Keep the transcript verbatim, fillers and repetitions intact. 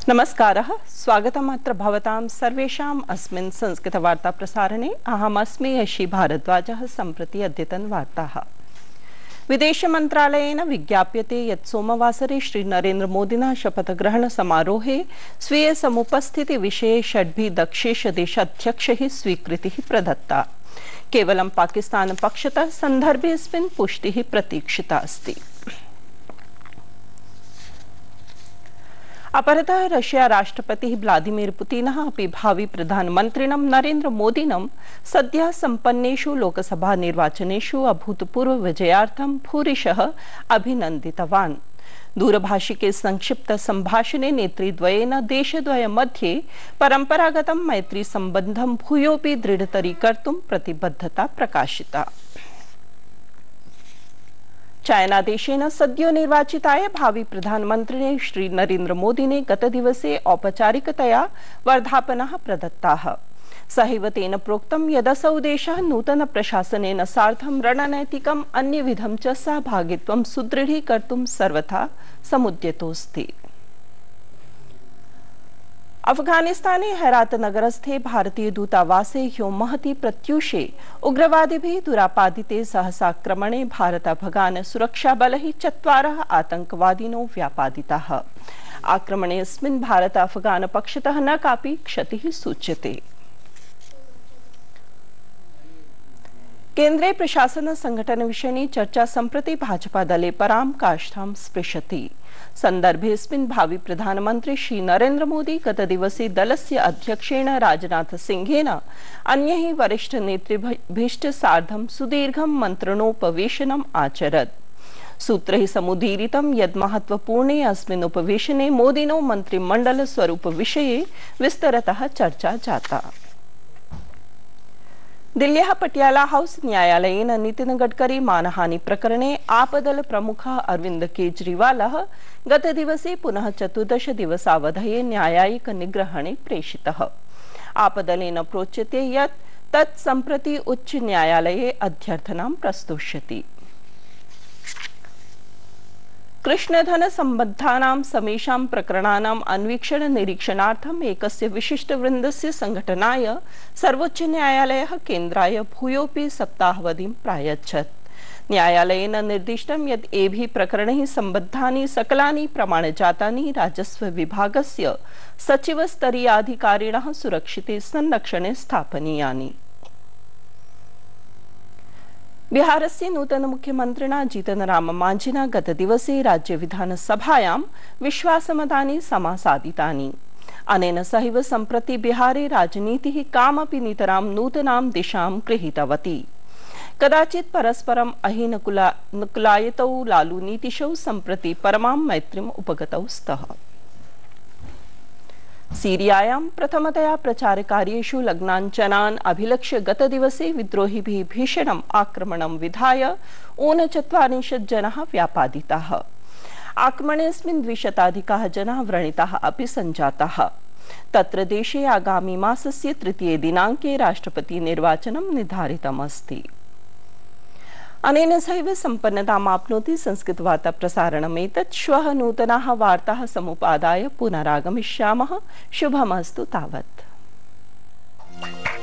नमस्कारः, स्वागतम् अत्र भवतां सर्वेषाम् अस्मिन् संस्कृतवार्ता प्रसारणे। अहमस्मि यशी भारद्वाजः। सम्प्रति अद्यतन वार्ताः। विदेशमन्त्रालयेन विज्ञाप्यते यत् सोमवासरे श्री नरेन्द्र मोदिना शपथग्रहण समारोहे स्वीय समुपस्थिति विषये षड्भिः दक्षेश देशाध्यक्षैः स्वीकृतिः प्रदत्ता। केवलं पाकिस्तान पक्षतः सन्दर्भेऽस्मिन् पुष्टिः प्रतीक्षिता अस्ति। अपरतः रशिया राष्ट्रपतिः व्लादिमीर पुतिनः अपि भावी प्रधानमन्त्रिणं नरेन्द्र मोदिनं सद्यः सम्पन्नेषु लोकसभा निर्वाचनेषु अभूतपूर्व विजयार्थं भूरिशः अभिनन्दितवान्। दूरभाषिके संक्षिप्त संभाषणे नेतृद्वयेन देशद्वय मध्ये परम्परागतं मैत्री सम्बन्धं भूयोऽपि दृढतरीकर्तुं प्रतिबद्धता प्रकाशिता। चाइना देशेन सद्यो निर्वाचिताय भावी प्रधानमन्त्रिणे श्री नरेन्द्र मोदिने गतदिवसे औपचारिकतया वर्धापनः प्रदत्ताः। सहैव तेन प्रोक्तं यदसौ देशः नूतन प्रशासनेन सार्धं रणनैतिकम् अन्यविधं च सहभागित्वं सुदृढीकर्तुं सर्वथा समुद्यतोऽस्ति। अफगानिस्ताने हेरात नगरस्थे भारतीय दूतावासे ह्यो महति प्रत्यूषे उग्रवादिभिः दुरापादिते सहसाक्रमणे भारत अफगान सुरक्षाबलैः चत्वारः आतंकवादिनो व्यापादिताः। आक्रमणेऽस्मिन् भारत अफगान पक्षतः न कापि क्षतिः सूच्यते। केन्द्रे प्रशासन संघटन विषयनी चर्चा सम्प्रति भाजपा दले परां काष्ठां स्पृशति। सन्दर्भेऽस्मिन् भावी प्रधानमन्त्री श्री नरेन्द्र मोदी गतदिवसे दलस्य अध्यक्षेण राजनाथ सिंहेन अन्यैः वरिष्ठ नेतृभिश्च सार्धं सुदीर्घं मन्त्रणोपवेशनम् आचरत्। सूत्रैः समुदीरितं यत् महत्वपूर्णे अस्मिन् उपवेशने मोदिनो मन्त्रिमण्डल स्वरूप विषये विस्तरतः चर्चा जाता। दिल्ल्याः पटियाला हाउस न्यायालयेन नितिन गडकरी मानहानि प्रकरणे आपदल प्रमुखः अरविंद केजरीवालः गतदिवसे पुनः चतुर्दश दिवसावधये न्यायिक निग्रहणे प्रेषितः। आपदलेन प्रोच्यते यत् तत् सम्प्रति उच्च न्यायालये अध्यर्थनां प्रस्तुष्यति। कृष्णधन सम्बद्धानां समेषां प्रकरणानाम् अन्वीक्षण निरीक्षणार्थम् एकस्य विशिष्टवृन्दस्य संघटनाय सर्वोच्च न्यायालयः केन्द्राय भूयोऽपि सप्ताहावधिं प्रायच्छत्। न्यायालयेन निर्दिष्टं यत् एभिः प्रकरणैः सम्बद्धानि सकलानि प्रमाणजातानि राजस्व विभागस्य सचिवस्तरीयाधिकारिणः सुरक्षिते संरक्षणे स्थापनीयानि। बिहारस्य नूतन मुख्यमन्त्रिणा जीतन राम मांझिना गतदिवसे राज्य विधानसभायां विश्वासमतानि समासादितानि। अनेन सहैव सम्प्रति बिहारे राजनीतिः कामपि नितरां नूतनां दिशां गृहीतवती। कदाचित् परस्परम् अहिनुकुलायतौ लालू नीतिशौ सम्प्रति परमां मैत्रीम् उपगतौ स्तः। सीरियायां प्रथमतया प्रचारकार्येषु लग्नाञ्चनान् अभिलक्ष्य गतदिवसे विद्रोहिभिः भीषणम् आक्रमणं विधाय ऊनचत्वारिंशत् जनाः व्यापादिताः। आक्रमणेऽस्मिन् द्विशताधिकाः जनाः व्रणिताः अपि सञ्जाताः। तत्र देशे आगामि मासस्य तृतीये दिनाङ्के राष्ट्रपतिनिर्वाचनं निर्धारितमस्ति। अनेन सहैव सम्पन्नतामाप्नोति संस्कृतवार्ता प्रसारणमेतत्। श्वः नूतनाः वार्ताः समुपादाय पुनरागमिष्यामः। शुभमस्तु तावत्।